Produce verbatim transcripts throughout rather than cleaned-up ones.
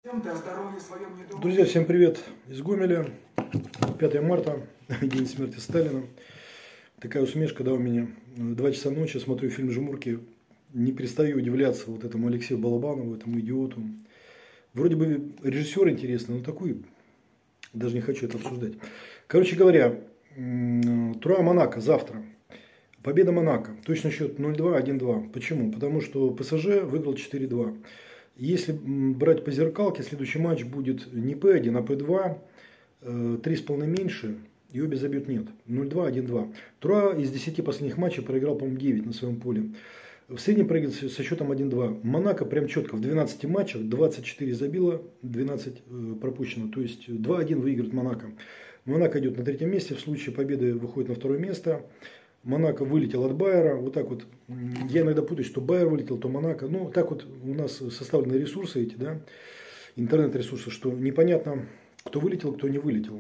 Друзья, всем привет из Гомеля. пятое марта, день смерти Сталина. Такая усмешка, да, у меня. Два часа ночи, смотрю фильм «Жмурки». Не перестаю удивляться вот этому Алексею Балабанову, этому идиоту. Вроде бы режиссер интересный, но такой, даже не хочу это обсуждать. Короче говоря, Труа Монако завтра. Победа Монако. Точный счет ноль-два, один-два. Почему? Потому что ПСЖ выиграл четыре-два. Если брать по зеркалке, следующий матч будет не Пэ один, а Пэ два, три с половиной меньше, и обе забьют нет. ноль-два, один-два. Труа из десяти последних матчей проиграл, по-моему, девять на своем поле. В среднем проиграл со счетом один-два. Монако прям четко в двенадцати матчах двадцать четыре забило, двенадцать пропущено. То есть два-один выиграет Монако. Монако идет на третьем месте, в случае победы выходит на второе место. Монако вылетел от Байера, вот так вот, я иногда путаю, что Байер вылетел, то Монако, ну так вот у нас составлены ресурсы эти, да, интернет-ресурсы, что непонятно, кто вылетел, кто не вылетел.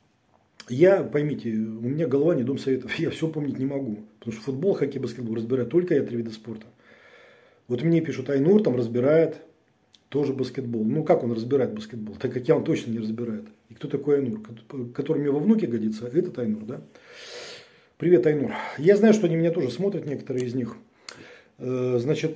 Я, поймите, у меня голова не дом советов, я все помнить не могу, потому что футбол, хоккей, баскетбол разбираю только я три вида спорта. Вот мне пишут, Айнур там разбирает тоже баскетбол. Ну как он разбирает баскетбол, так как я он точно не разбирает. И кто такой Айнур, который мне во внуке годится, этот Айнур, да. Привет, Айнур. Я знаю, что они меня тоже смотрят, некоторые из них. Значит,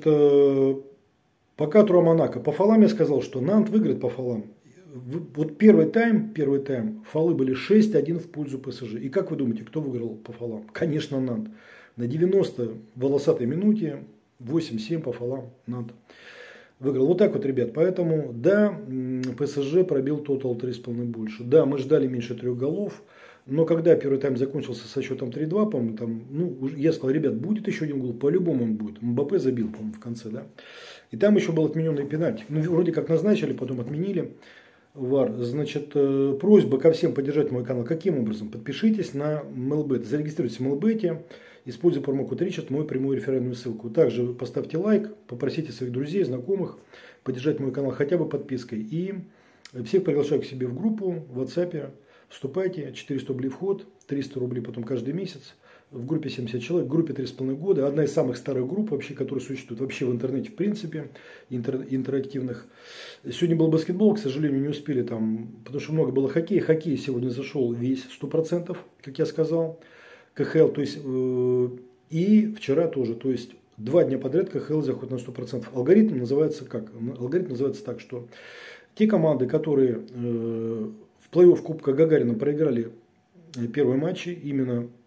пока Труа Монако. По фолам я сказал, что Нант выиграет по фолам. Вот первый тайм, первый тайм, фолы были шесть-один в пользу ПСЖ. И как вы думаете, кто выиграл по фолам? Конечно, Нант. На девяностой волосатой минуте восемь-семь по фолам Нант выиграл. Вот так вот, ребят. Поэтому, да, ПСЖ пробил тотал три с половиной больше. Да, мы ждали меньше трех голов. Но когда первый тайм закончился со счетом три-два, по-моему, там, ну, я сказал, ребят, будет еще один гол, по-любому он будет. Мбаппе забил, по-моему, в конце, да. И там еще был отмененный пенальти. Ну, вроде как назначили, потом отменили. ВАР. Значит, просьба ко всем поддержать мой канал. Каким образом? Подпишитесь на Мелбет, зарегистрируйтесь в Мелбете, используя промокод Ричард, мою прямую реферальную ссылку. Также поставьте лайк, попросите своих друзей, знакомых поддержать мой канал хотя бы подпиской. И всех приглашаю к себе в группу в WhatsApp. Вступайте, четыреста рублей вход, триста рублей потом каждый месяц. В группе семьдесят человек, в группе три с половиной года. Одна из самых старых групп, вообще, которые существуют вообще в интернете, в принципе, интер, интерактивных. Сегодня был баскетбол, к сожалению, не успели там, потому что много было хоккея. Хоккей сегодня зашел весь сто процентов, как я сказал. ка ха эл, то есть, э, и вчера тоже, то есть, два дня подряд ка ха эл заходит на сто процентов. Алгоритм называется как? Алгоритм называется так, что те команды, которые... Э, в плей-офф Кубка Гагарина проиграли первые матчи, именно